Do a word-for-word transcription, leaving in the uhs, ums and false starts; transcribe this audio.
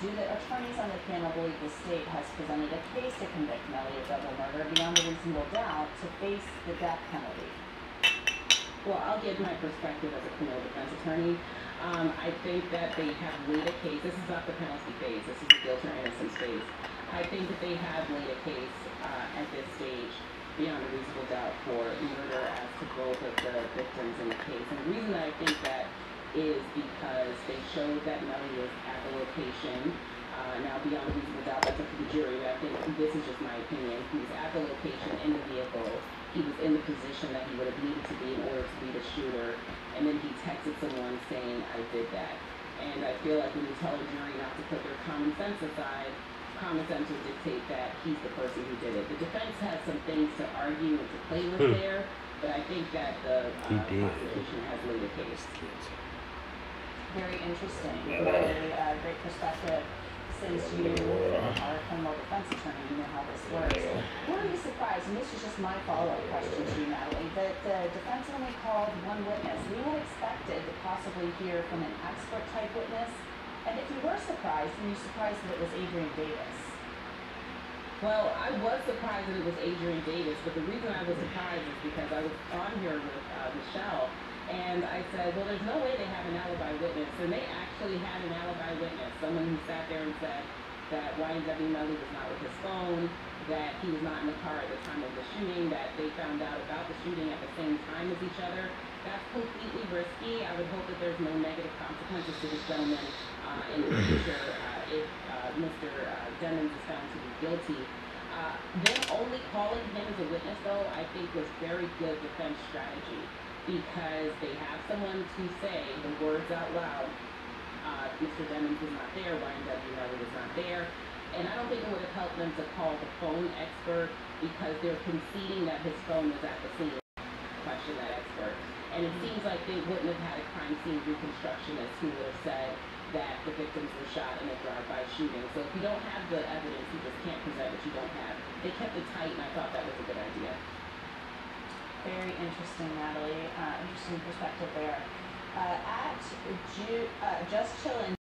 Do the attorneys on the panel believe the state has presented a case to convict Melly of double murder beyond a reasonable doubt to face the death penalty? Well, I'll give my perspective as a criminal defense attorney. Um, I think that they have laid a case. This is not the penalty phase. This is the guilt or innocence phase. I think that they have laid a case uh, at this stage beyond a reasonable doubt for murder as to both of the victims in the case. And the reason that I think that is because they showed that Melly was at the location. Uh, now, beyond a reasonable doubt, that's up to the jury, but I think this is just my opinion. He was at the location in the vehicle. He was in the position that he would have needed to be in order to be the shooter. And then he texted someone saying, I did that. And I feel like when you tell a jury not to put their common sense aside, common sense will dictate that he's the person who did it. The defense has some things to argue and to play with hmm. there, but I think that the uh, prosecution has laid a case. Very interesting. Very uh, great perspective. Since you are a criminal defense attorney, you know how this works. Were you surprised, and this is just my follow-up question to you, Natalie, that the defense only called one witness? We had expected to possibly hear from an expert-type witness, and if you were surprised, were you surprised that it was Adrian Davis? Well, I was surprised that it was Adrian Davis, but the reason I was surprised is because I was on here with uh, Michelle, and I said, well, there's no way they have an alibi witness. And they actually had an alibi witness, someone who sat there and said that Ynw Melly was not with his phone, that he was not in the car at the time of the shooting, that they found out about the shooting at the same time as each other. That's completely risky. I would hope that there's no negative consequences to this gentleman uh, in the future uh, if uh, Mister Uh, Demons is found to be guilty. Uh, them only calling him as a witness, though, I think was very good defense strategy, because they have someone to say the words out loud. Uh, Mister Demons was not there, Ynw Melly was not there, and I don't think it would have helped them to call the phone expert, because they're conceding that his phone was at the scene. Question that expert, and it seems like they wouldn't have had a crime scene reconstructionist who would have said that the victims were shot in a drive-by shooting. So if you don't have the evidence, you just can't present what you don't have. They kept it tight, and I thought that was a good idea. Very interesting, Natalie. Uh, interesting perspective there. Uh, at Ju uh, Just Chillin'.